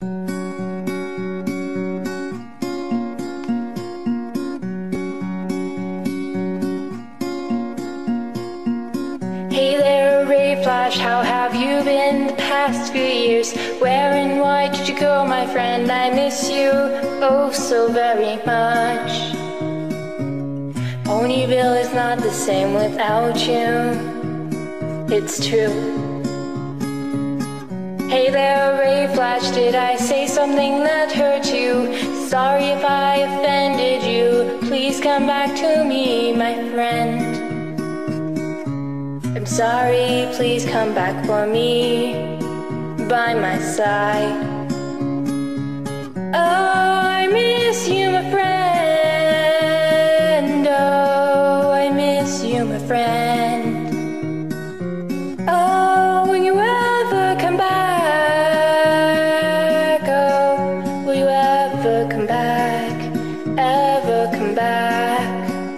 Hey there, Radioflash, how have you been the past few years? Where and why did you go, my friend? I miss you, oh so very much. Ponyville is not the same without you, it's true. Hey there, Radioflash, did I say something that hurt you? Sorry if I offended you, please come back to me, my friend. I'm sorry, please come back for me, by my side. Oh, I miss you, my friend. Oh, I miss you, my friend. Oh, will you ever come back? Oh, will you ever come back? Ever come back?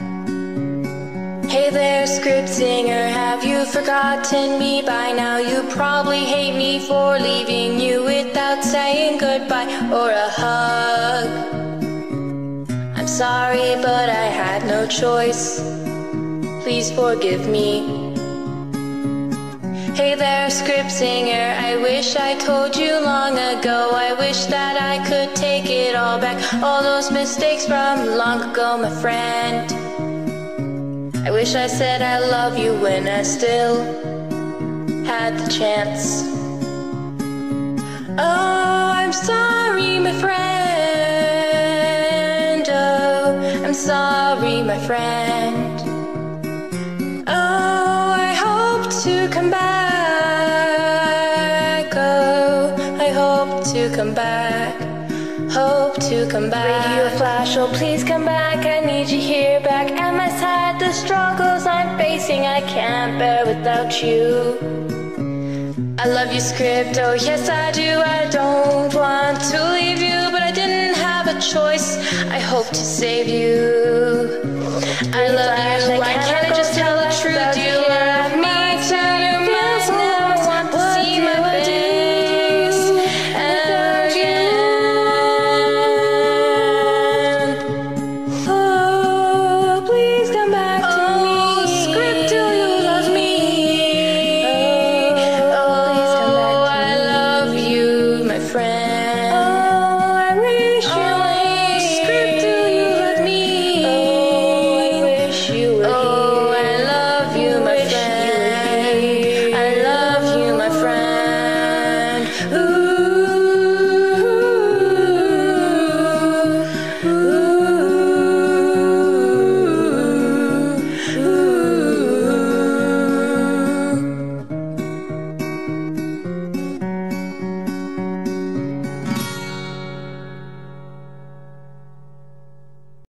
Hey there, script singer, have you forgotten me by now? You probably hate me for leaving you without saying goodbye or a hug. I'm sorry, but I had no choice. Please forgive me. Hey there, script singer, I wish I told you long ago. I wish that I could take it all back, all those mistakes from long ago, my friend. I wish I said I love you when I still had the chance. Oh, I'm sorry, my friend. Oh, I'm sorry, my friend. Oh, I hope to come back. Oh, I hope to come back. Hope to come back. Radioflash, oh please come back. I need you here back at my side. The struggles I'm facing I can't bear without you. I love you, script, oh yes I do. I don't want to leave you, but I didn't have a choice. I hope to save you. I love you, why can't I just tell the truth? Do you love me too? You must never want to see my face again. Oh, please come back to me. Script, do you love me? Oh, please come back to me. I love you, my friend.